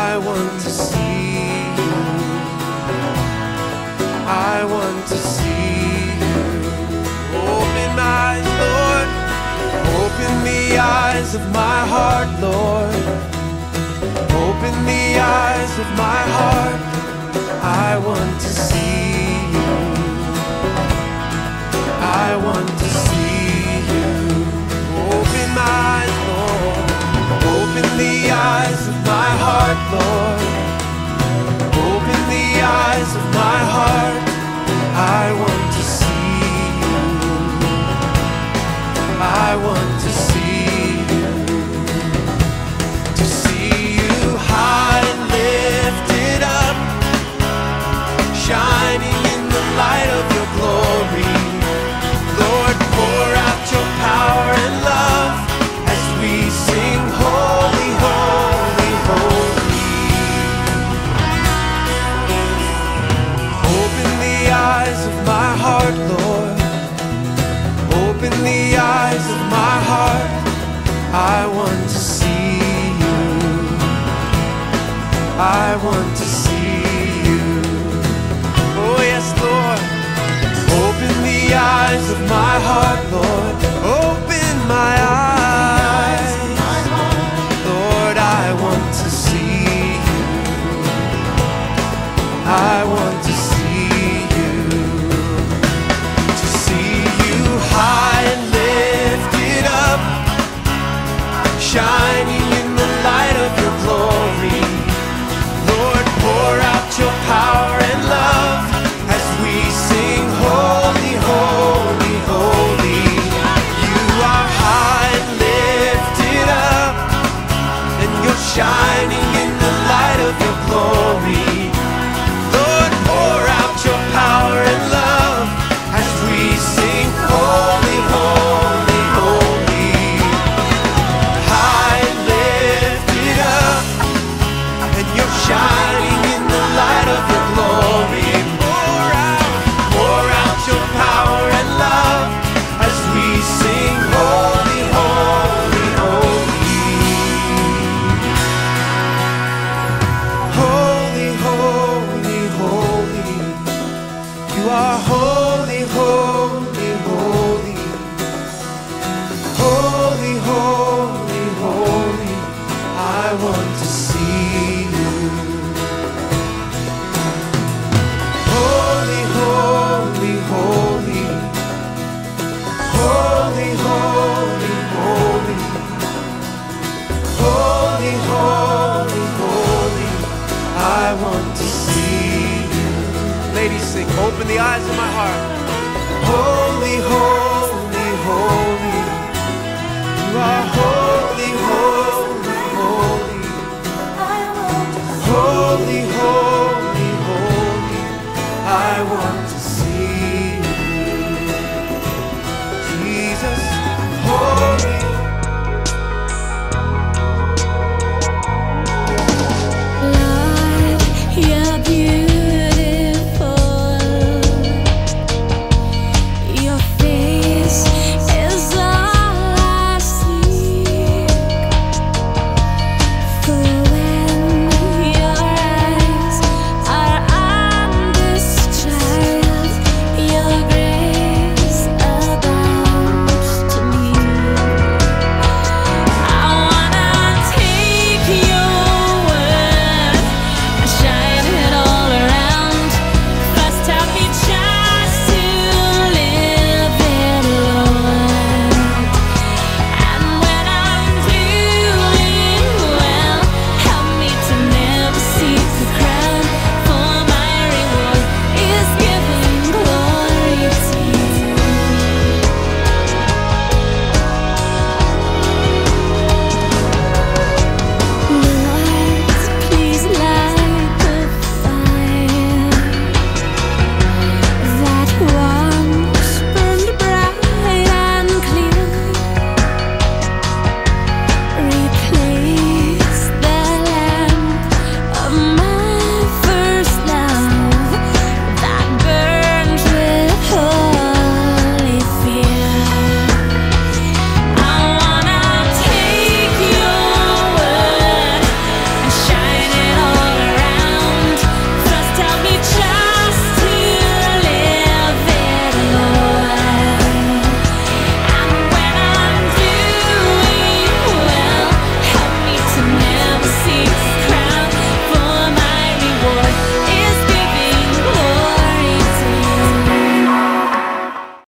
I want to see you. I want to see you. Open my eyes, Lord. Open the eyes of my heart, Lord. Open the eyes of my heart. I want to see you. I want to see you. Open my eyes, Lord. Open the eyes of my heart, Lord. Open the eyes of my heart. I want to see you. I want to see you. To see you high and lifted up, shining in the light of your glory. Lord, pour out your power and love as we sing holy, holy, holy. Open the eyes of my heart, Lord. Open the eyes of my heart. I want to see you. I want to see you. Oh yes, Lord. Open the eyes of my heart, Lord. Open my eyes. Lord, I want to see you. I want to see you. To see you high and lifted up, shining in the light of your glory. Lord, pour out your power and love as we sing holy, holy, holy. You are high and lifted up, and you're shining in the light of your glory. Lord, pour out your power and love as we sing holy, holy, holy. High and lifted up, and you're shining in the light of your glory. Pour out your power and love as we sing holy, holy, holy. Holy, holy, holy. You are holy, holy, holy. Holy, holy, holy. I want to see you. Holy, holy, holy. Holy, holy, holy. Holy, holy, holy. I want to see you. Ladies, sing, open the eyes of my heart. Holy, holy, holy. You are holy, holy, holy. Holy, holy, holy. I want to